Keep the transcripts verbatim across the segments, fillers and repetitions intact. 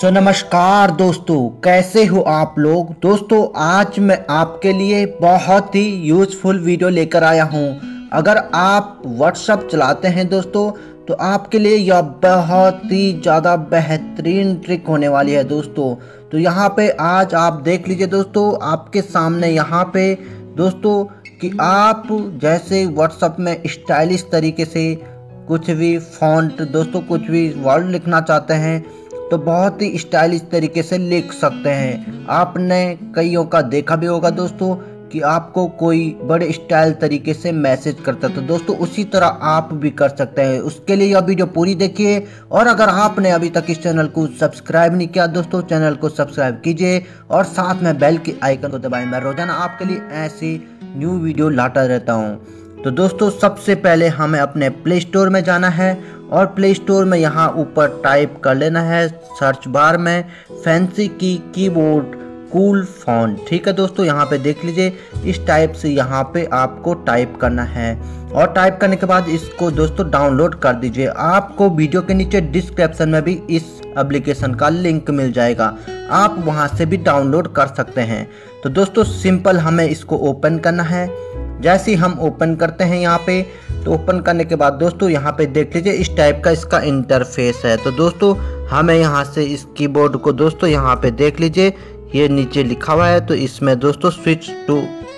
सो नमस्कार दोस्तों, कैसे हो आप लोग। दोस्तों आज मैं आपके लिए बहुत ही यूजफुल वीडियो लेकर आया हूं। अगर आप व्हाट्सएप चलाते हैं दोस्तों तो आपके लिए यह बहुत ही ज़्यादा बेहतरीन ट्रिक होने वाली है दोस्तों। तो यहाँ पे आज आप देख लीजिए दोस्तों, आपके सामने यहाँ पे दोस्तों कि आप जैसे व्हाट्सएप में स्टाइलिश तरीके से कुछ भी फॉन्ट दोस्तों कुछ भी वर्ड लिखना चाहते हैं तो बहुत ही स्टाइलिश तरीके से लिख सकते हैं। आपने कईयों का देखा भी होगा दोस्तों कि आपको कोई बड़े स्टाइल तरीके से मैसेज करता है, तो दोस्तों उसी तरह आप भी कर सकते हैं। उसके लिए यह वीडियो पूरी देखिए, और अगर आपने अभी तक इस चैनल को सब्सक्राइब नहीं किया दोस्तों, चैनल को सब्सक्राइब कीजिए और साथ में बेल के आइकन को दबाएं। मैं रोजाना आपके लिए ऐसी न्यू वीडियो लाता रहता हूँ। तो दोस्तों सबसे पहले हमें अपने प्ले स्टोर में जाना है, और प्ले स्टोर में यहाँ ऊपर टाइप कर लेना है सर्च बार में फैंसी की कीबोर्ड कूल फॉन्ट। ठीक है दोस्तों, यहाँ पे देख लीजिए इस टाइप से यहाँ पे आपको टाइप करना है, और टाइप करने के बाद इसको दोस्तों डाउनलोड कर दीजिए। आपको वीडियो के नीचे डिस्क्रिप्शन में भी इस एप्लीकेशन का लिंक मिल जाएगा, आप वहाँ से भी डाउनलोड कर सकते हैं। तो दोस्तों सिंपल हमें इसको ओपन करना है। जैसे ही हम ओपन करते हैं यहाँ पे, तो ओपन करने के बाद दोस्तों यहाँ पे देख लीजिए इस टाइप का इसका इंटरफेस है। तो दोस्तों हमें यहाँ से इस कीबोर्ड को दोस्तों यहाँ पे देख लीजिए ये नीचे लिखा हुआ है, तो इसमें दोस्तों स्विच टू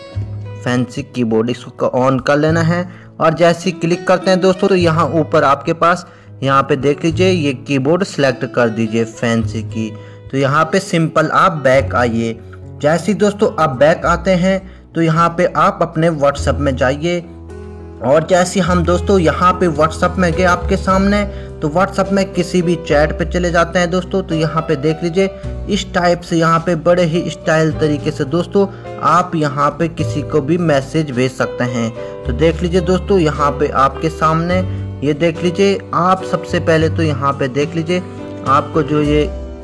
फैंसी कीबोर्ड इसको ऑन कर लेना है। और जैसे ही क्लिक करते हैं दोस्तों तो यहाँ ऊपर आपके पास यहाँ पे देख लीजिए ये कीबोर्ड सेलेक्ट कर दीजिए फैंसी की। तो यहाँ पे सिंपल आप बैक आइए। जैसे ही दोस्तों आप बैक आते हैं तो यहाँ पे आप अपने व्हाट्सएप में जाइए, और जैसे हम दोस्तों यहाँ पे व्हाट्सएप में गए आपके सामने, तो व्हाट्सएप में किसी भी चैट पे चले जाते हैं दोस्तों। तो यहाँ पे देख लीजिए इस टाइप से यहाँ पे बड़े ही स्टाइल तरीके से दोस्तों आप यहाँ पे किसी को भी मैसेज भेज सकते हैं। तो देख लीजिए दोस्तों यहाँ पे आपके सामने ये देख लीजिए, आप सबसे पहले तो यहाँ पे देख लीजिए आपको जो ये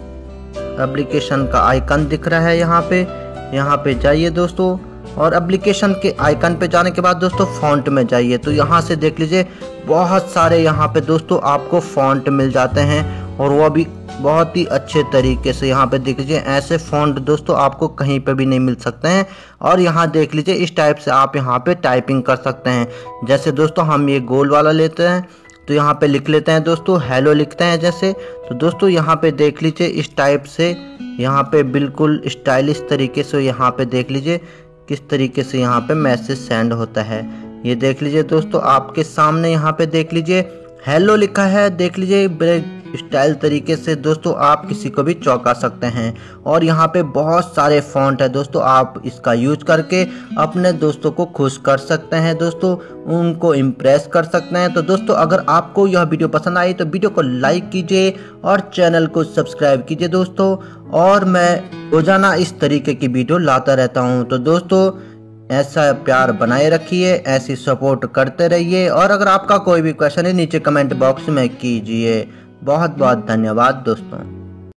एप्लीकेशन का आइकन दिख रहा है यहाँ पे यहाँ पे जाइए दोस्तों, और एप्लीकेशन के आइकन पे जाने के बाद दोस्तों फॉन्ट में जाइए। तो यहाँ से देख लीजिए बहुत सारे यहाँ पे दोस्तों आपको फॉन्ट मिल जाते हैं, और वो भी बहुत ही अच्छे तरीके से यहाँ पे देख लीजिए। ऐसे फॉन्ट दोस्तों आपको कहीं पे भी नहीं मिल सकते हैं। और यहाँ देख लीजिए इस टाइप से आप यहाँ पे टाइपिंग कर सकते हैं। जैसे दोस्तों हम ये गोल वाला लेते हैं, तो यहाँ पे लिख लेते हैं दोस्तों हेलो लिखते हैं जैसे। तो दोस्तों यहाँ पे देख लीजिए इस टाइप से यहाँ पे बिल्कुल स्टाइलिश तरीके से यहाँ पे देख लीजिए किस तरीके से यहाँ पे मैसेज सेंड होता है। ये देख लीजिए दोस्तों आपके सामने यहाँ पे देख लीजिए हेलो लिखा है, देख लीजिए बड़े स्टाइल तरीके से दोस्तों आप किसी को भी चौंका सकते हैं। और यहाँ पे बहुत सारे फॉन्ट है दोस्तों, आप इसका यूज करके अपने दोस्तों को खुश कर सकते हैं दोस्तों, उनको इम्प्रेस कर सकते हैं। तो दोस्तों अगर आपको यह वीडियो पसंद आई तो वीडियो को लाइक कीजिए और चैनल को सब्सक्राइब कीजिए दोस्तों, और मैं रोजाना इस तरीके की वीडियो लाता रहता हूँ। तो दोस्तों ऐसा प्यार बनाए रखिए, ऐसी सपोर्ट करते रहिए, और अगर आपका कोई भी क्वेश्चन है नीचे कमेंट बॉक्स में कीजिए। बहुत बहुत धन्यवाद दोस्तों।